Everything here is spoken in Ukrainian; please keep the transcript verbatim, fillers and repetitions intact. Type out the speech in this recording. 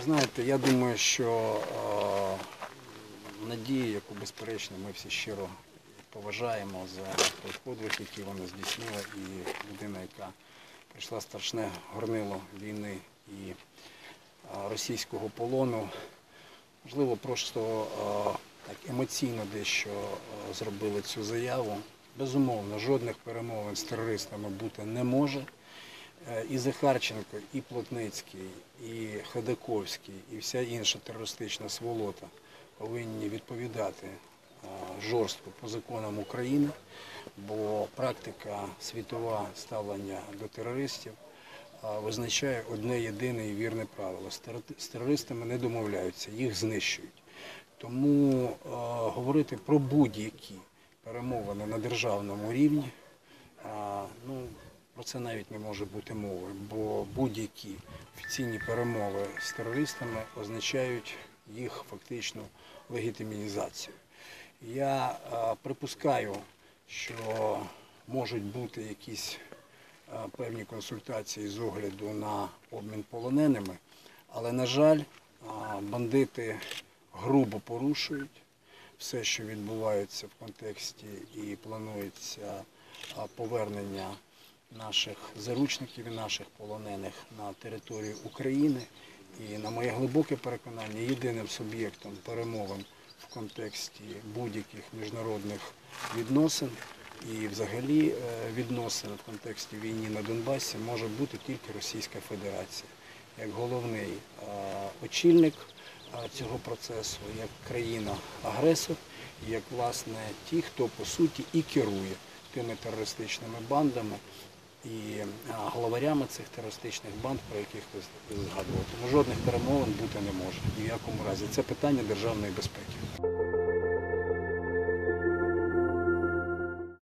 знаєте, я думаю, що е, надію, яку безперечно ми всі щиро поважаємо за той подвиг, який вона здійснила, і людина, яка прийшла страшне горнило війни і е, російського полону, можливо, просто е, так емоційно дещо е, зробили цю заяву. Безумовно, жодних перемовин з терористами бути не може. І Захарченко, і Плотницький, і Ходаковський, і вся інша терористична сволота повинні відповідати жорстко по законам України, бо практика світова ставлення до терористів визначає одне єдине і вірне правило. З терористами не домовляються, їх знищують. Тому говорити про будь-які перемовини на державному рівні, ну, про це навіть не може бути мови, бо будь-які офіційні перемови з терористами означають їх фактичну легітимізацію. Я а, припускаю, що можуть бути якісь а, певні консультації з огляду на обмін полоненими, але, на жаль, а, бандити грубо порушують все, що відбувається в контексті і планується а, повернення наших заручників і наших полонених на територію України. І, на моє глибоке переконання, єдиним суб'єктом перемовин в контексті будь-яких міжнародних відносин і взагалі відносин в контексті війни на Донбасі може бути тільки Російська Федерація. Як головний очільник цього процесу, як країна-агресор, і як, власне, ті, хто, по суті, і керує тими терористичними бандами і главарями цих терористичних банд, про яких ви згадували. Тому жодних перемовин бути не може ні в якому разі. Це питання державної безпеки.